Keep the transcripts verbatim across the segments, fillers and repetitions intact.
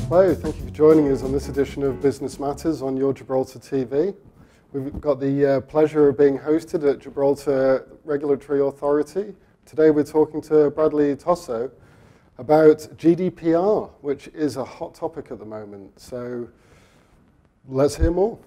Hello, thank you for joining us on this edition of Business Matters on your Gibraltar T V. We've got the uh, pleasure of being hosted at Gibraltar Regulatory Authority. Today we're talking to Bradley Tosso about G D P R, which is a hot topic at the moment. So let's hear more.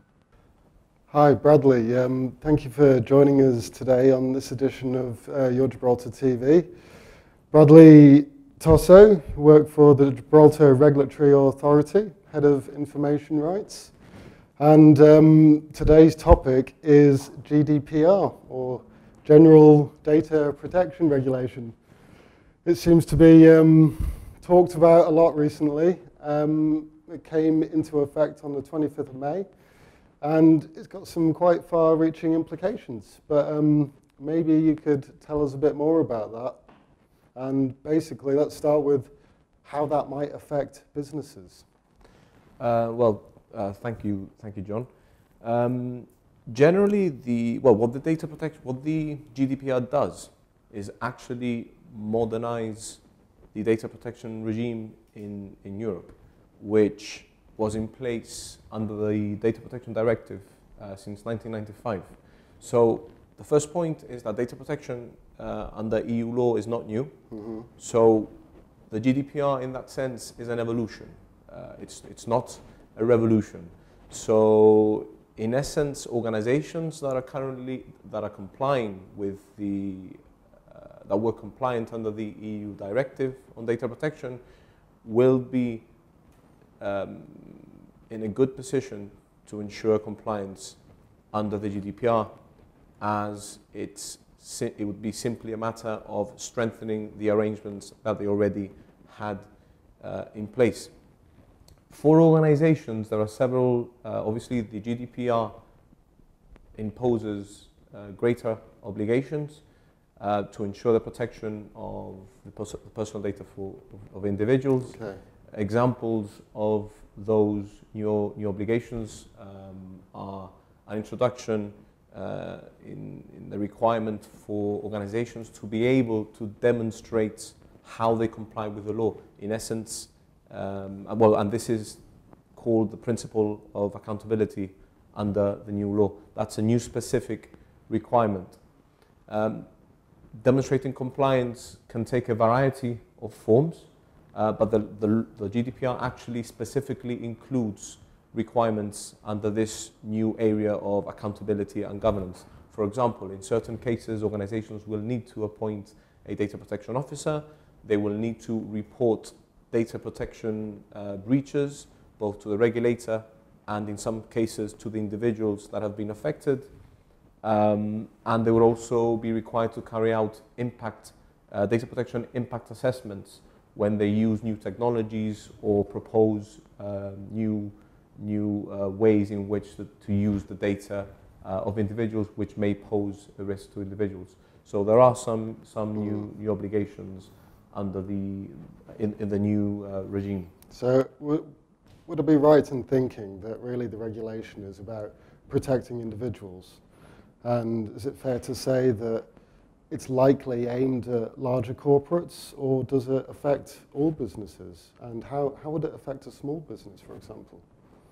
Hi, Bradley. Um, thank you for joining us today on this edition of uh, your Gibraltar T V. Bradley Tosso, work for the Gibraltar Regulatory Authority, Head of Information Rights. And um, today's topic is G D P R, or General Data Protection Regulation. It seems to be um, talked about a lot recently. Um, it came into effect on the twenty-fifth of May, and it's got some quite far-reaching implications. But um, maybe you could tell us a bit more about that. And basically, let's start with how that might affect businesses. Uh, well, uh, thank you, thank you, John. Um, generally, the well, what the data protection, what the G D P R does, is actually modernize the data protection regime in in Europe, which was in place under the Data Protection Directive uh, since nineteen ninety-five. So the first point is that data protection uh, under E U law is not new. Mm-hmm. So the G D P R, in that sense, is an evolution. Uh, it's it's not a revolution. So in essence, organizations that are currently that are complying with the uh, that were compliant under the E U directive on data protection will be um, in a good position to ensure compliance under the G D P R, as it's it would be simply a matter of strengthening the arrangements that they already had uh, in place. For organizations, there are several, uh, obviously the G D P R imposes uh, greater obligations uh, to ensure the protection of the, pers the personal data for, of, of individuals. Okay. Examples of those new, new obligations um, are an introduction uh, in, in the requirement for organizations to be able to demonstrate how they comply with the law. In essence, um, well, and this is called the principle of accountability under the new law. That's a new specific requirement. Um, demonstrating compliance can take a variety of forms, uh, but the, the, the G D P R actually specifically includes requirements under this new area of accountability and governance. For example, in certain cases, organizations will need to appoint a data protection officer. They will need to report data protection uh, breaches, both to the regulator and in some cases to the individuals that have been affected. Um, and they will also be required to carry out impact, uh, data protection impact assessments when they use new technologies or propose uh, new new uh, ways in which to, to use the data uh, of individuals, which may pose a risk to individuals. So there are some some mm. new new obligations under the in, in the new uh, regime. So would I be right in thinking that really the regulation is about protecting individuals? And is it fair to say that it's likely aimed at larger corporates, or does it affect all businesses? And how, how would it affect a small business, for example?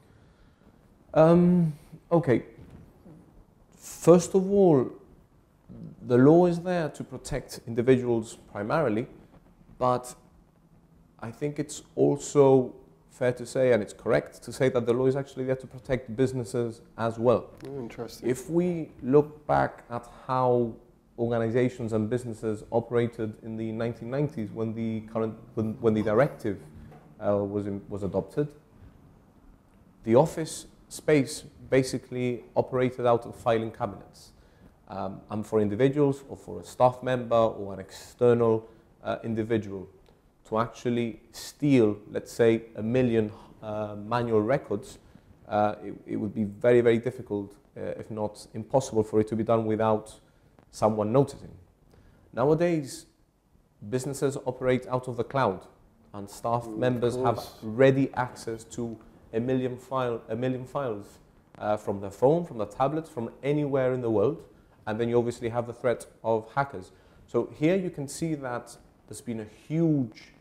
Um, okay. First of all, the law is there to protect individuals primarily, but I think it's also fair to say, and it's correct to say, that the law is actually there to protect businesses as well. Oh, interesting. If we look back at how organizations and businesses operated in the nineteen nineties when the current when, when the directive uh, was in, was adopted, the office space basically operated out of filing cabinets. Um, and for individuals or for a staff member or an external uh, individual to actually steal, let's say, a million uh, manual records, uh, it, it would be very, very difficult, uh, if not impossible, for it to be done without someone noticing. Nowadays, businesses operate out of the cloud, and staff mm, members have ready access to a million file, a million files uh, from their phone, from their tablets, from anywhere in the world, and then you obviously have the threat of hackers. So here you can see that there's been a huge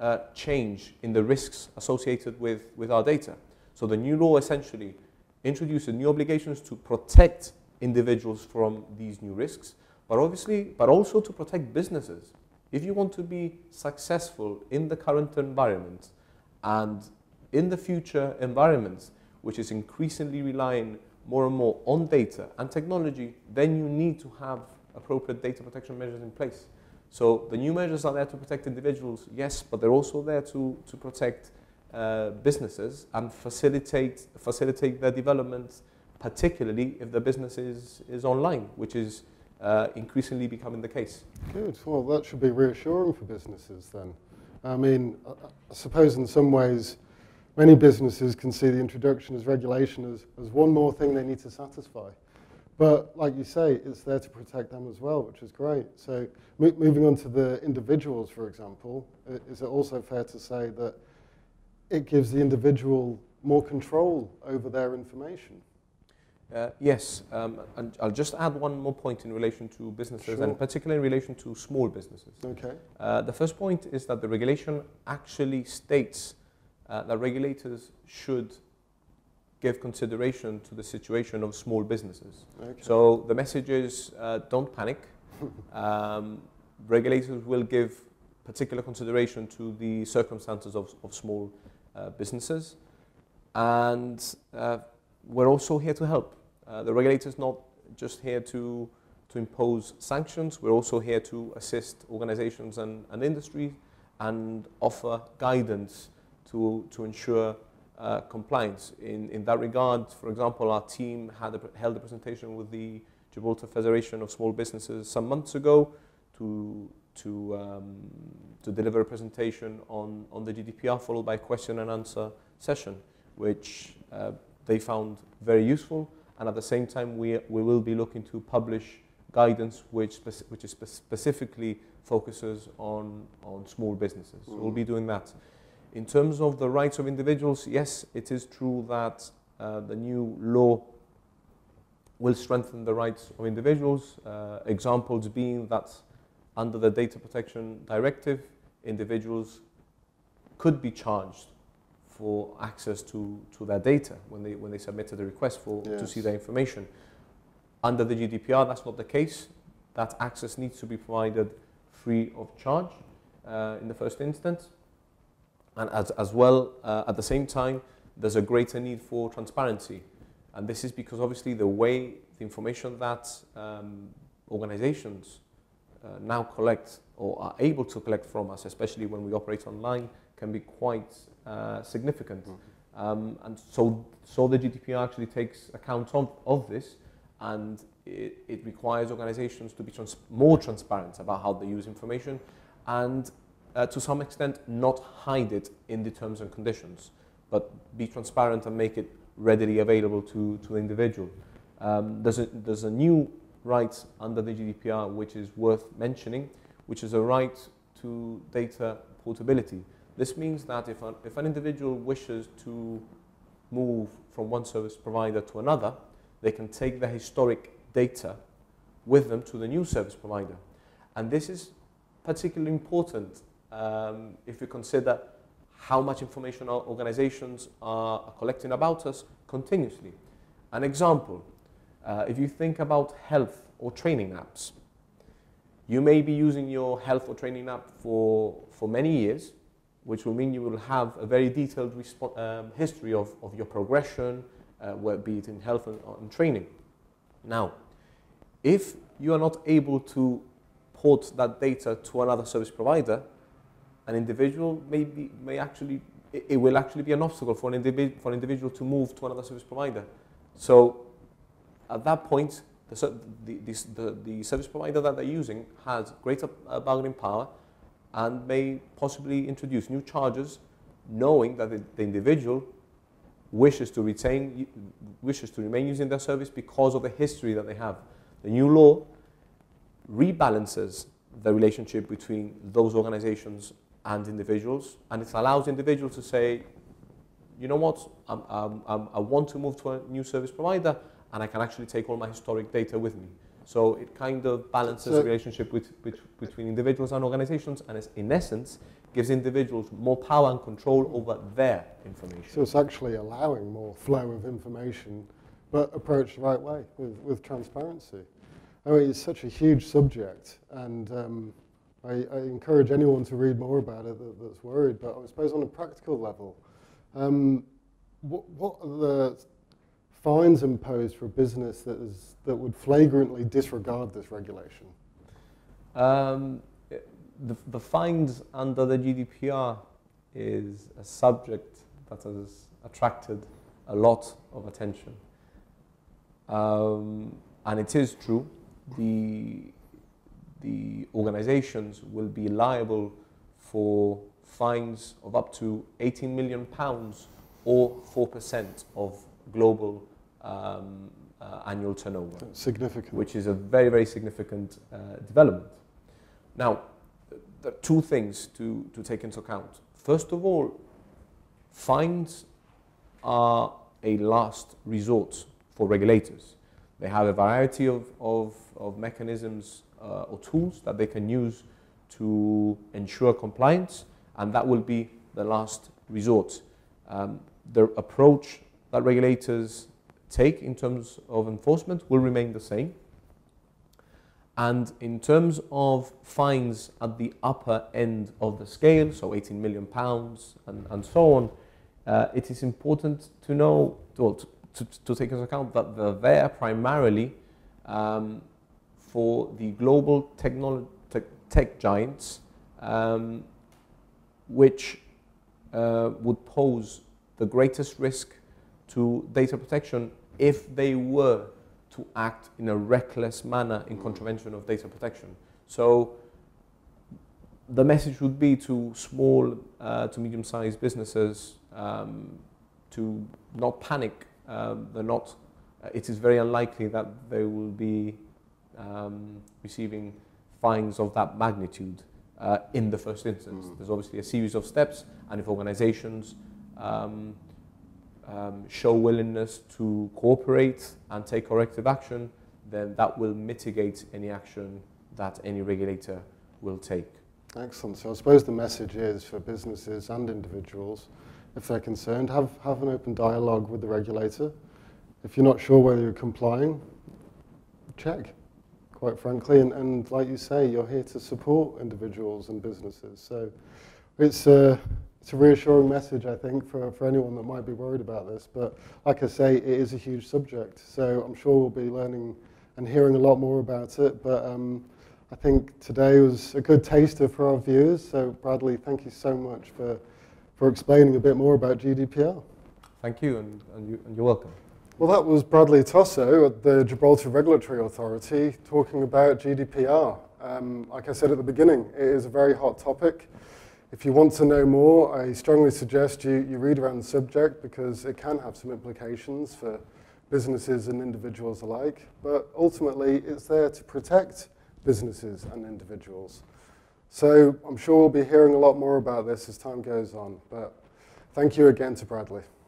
uh, change in the risks associated with, with our data. So the new law essentially introduces new obligations to protect individuals from these new risks, but obviously, but also to protect businesses. If you want to be successful in the current environment and in the future environments, which is increasingly relying more and more on data and technology, then you need to have appropriate data protection measures in place. So the new measures are there to protect individuals, yes, but they're also there to, to protect uh, businesses and facilitate, facilitate their development, particularly if the business is, is online, which is uh, increasingly becoming the case. Good. Well, that should be reassuring for businesses then. I mean, I suppose in some ways, many businesses can see the introduction as regulation as, as one more thing they need to satisfy. But like you say, it's there to protect them as well, which is great. So mo moving on to the individuals, for example, is it also fair to say that it gives the individual more control over their information? Uh, yes, um, and I'll just add one more point in relation to businesses, Sure. and particularly in relation to small businesses. Okay. Uh, the first point is that the regulation actually states uh, that regulators should give consideration to the situation of small businesses. Okay. So the message is, uh, don't panic. um, regulators will give particular consideration to the circumstances of, of small uh, businesses, and uh, we're also here to help. Uh, the regulator's not just here to, to impose sanctions, we're also here to assist organizations and, and industry and offer guidance to, to ensure uh, compliance. In, in that regard, for example, our team had a, held a presentation with the Gibraltar Federation of Small Businesses some months ago to, to, um, to deliver a presentation on, on the G D P R, followed by a question and answer session, which uh, they found very useful. And at the same time, we, we will be looking to publish guidance which, speci which is spe specifically focuses on, on small businesses. Mm. So we'll be doing that. In terms of the rights of individuals, yes, it is true that uh, the new law will strengthen the rights of individuals. Uh, examples being that under the Data Protection Directive, individuals could be charged for access to, to their data when they, when they submitted a request for, yes. to see their information. Under the G D P R, that's not the case. That access needs to be provided free of charge uh, in the first instance. And as, as well, uh, at the same time, there's a greater need for transparency. And this is because obviously the way the information that um, organizations uh, now collect or are able to collect from us, especially when we operate online, can be quite uh, significant. Mm-hmm. um, and so, so the G D P R actually takes account of, of this, and it, it requires organizations to be trans more transparent about how they use information, and uh, to some extent not hide it in the terms and conditions, but be transparent and make it readily available to, to the individual. Um, there's, a, there's a new right under the G D P R which is worth mentioning, which is a right to data portability. This means that if, a, if an individual wishes to move from one service provider to another, they can take their historic data with them to the new service provider. And this is particularly important um, if you consider how much information our organizations are collecting about us continuously. An example, uh, if you think about health or training apps, you may be using your health or training app for, for many years, which will mean you will have a very detailed um, history of, of your progression, uh, where, be it in health and, and training. Now, if you are not able to port that data to another service provider, an individual may, be, may actually, it, it will actually be an obstacle for an, individ, for an individual to move to another service provider. So at that point, the, the, the, the service provider that they're using has greater uh, bargaining power and may possibly introduce new charges, knowing that the, the individual wishes to retain, wishes to remain using their service because of the history that they have. The new law rebalances the relationship between those organizations and individuals, and it allows individuals to say, you know what, I'm, I'm, I'm, I want to move to a new service provider, and I can actually take all my historic data with me. So it kind of balances so, the relationship with, with, between individuals and organizations, and it's, in essence, gives individuals more power and control over their information. So it's actually allowing more flow of information, but approached the right way with, with transparency. I mean, it's such a huge subject, and um, I, I encourage anyone to read more about it that, that's worried, but I suppose on a practical level, um, what, what are the fines imposed for a business that, is, that would flagrantly disregard this regulation? Um, the, the fines under the G D P R is a subject that has attracted a lot of attention. Um, and it is true, the, the organizations will be liable for fines of up to eighteen million pounds or four percent of global um, uh, annual turnover. Significant. Which is a very, very significant uh, development. Now, there are two things to, to take into account. First of all, fines are a last resort for regulators. They have a variety of, of, of mechanisms uh, or tools that they can use to ensure compliance, and that will be the last resort. Um, the approach that regulators take in terms of enforcement will remain the same. And in terms of fines at the upper end of the scale, so eighteen million pounds and, and so on, uh, it is important to know, to, to, to take into account that they're there primarily um, for the global technolo tech, tech giants, um, which uh, would pose the greatest risk to data protection if they were to act in a reckless manner in contravention of data protection. So the message would be to small uh, to medium-sized businesses um, to not panic. Um, they're not, uh, it is very unlikely that they will be um, receiving fines of that magnitude uh, in the first instance. Mm. There's obviously a series of steps, and if organizations um, Um, show willingness to cooperate and take corrective action, then that will mitigate any action that any regulator will take. Excellent. So I suppose the message is for businesses and individuals, if they're concerned, have, have an open dialogue with the regulator. If you're not sure whether you're complying, check, quite frankly. And, and like you say, you're here to support individuals and businesses. So it's a, it's a reassuring message, I think, for, for anyone that might be worried about this. But like I say, it is a huge subject. So I'm sure we'll be learning and hearing a lot more about it. But um, I think today was a good taster for our viewers. So Bradley, thank you so much for, for explaining a bit more about G D P R. Thank you, and, and, you, and you're welcome. Well, that was Bradley Tosso at the Gibraltar Regulatory Authority talking about G D P R. Um, like I said at the beginning, it is a very hot topic. If you want to know more, I strongly suggest you, you read around the subject because it can have some implications for businesses and individuals alike. But ultimately, it's there to protect businesses and individuals. So I'm sure we'll be hearing a lot more about this as time goes on. But thank you again to Bradley.